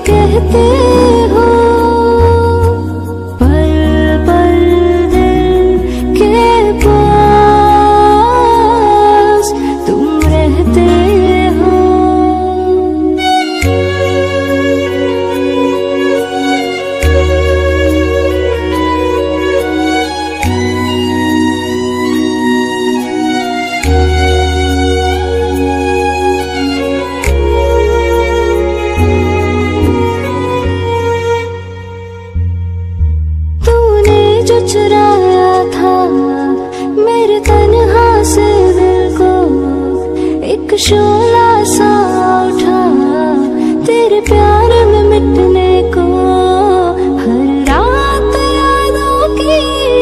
कहते हो, पल पल दिल के पास तुम रहते हो। चुराया था मेरे तन्हा से दिल को, एक शोला सा उठा तेरे प्यार में मिटने को। हर रात यादों की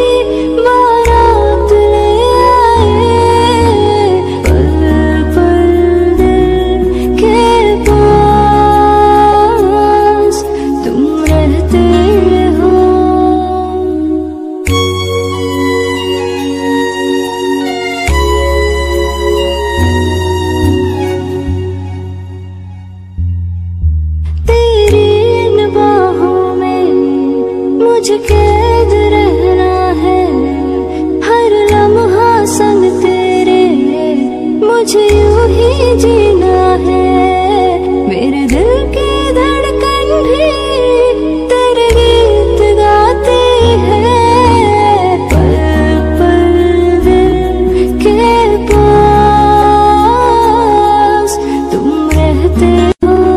बारात ले आए, पल पल दिल के पास तुम रहते हो। मुझे कैद रहना है, हर लम्हा संग तेरे, मुझे यूं ही जीना है। मेरे दिल की धड़कन भी तेरे गीत गाती है, पल पल दिल के पास तुम रहते हो।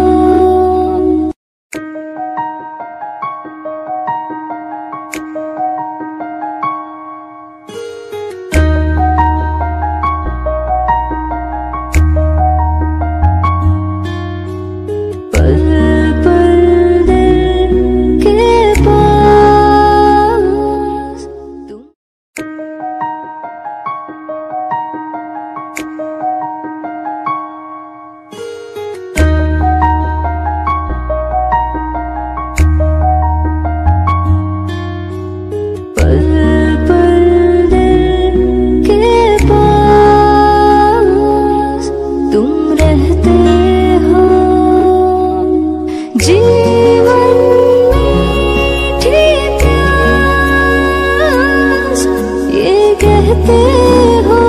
कहते हो,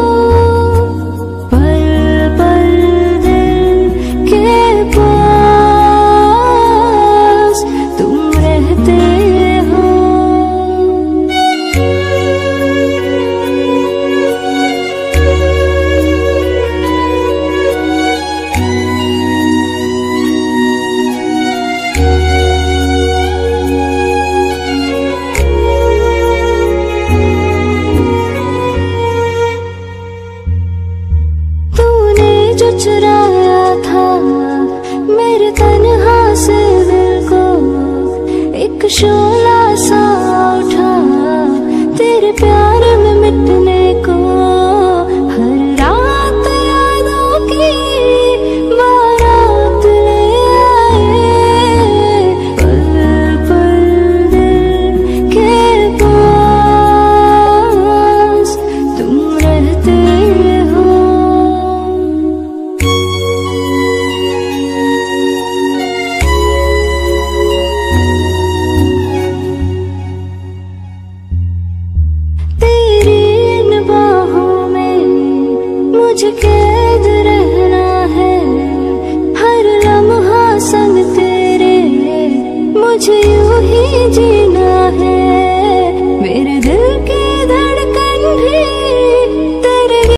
पल पल दिल के पास तुम रहते हो। चुराया था मेरे तन्हा से दिल को, एक शोला सा उठा तेरे प्यार में मिटने को। हर रात यादों की बारात ले आए, पल पल दिल के पास तुम रहते हो। मुझे कैद रहना है, हर लम्हा संग तेरे, मुझे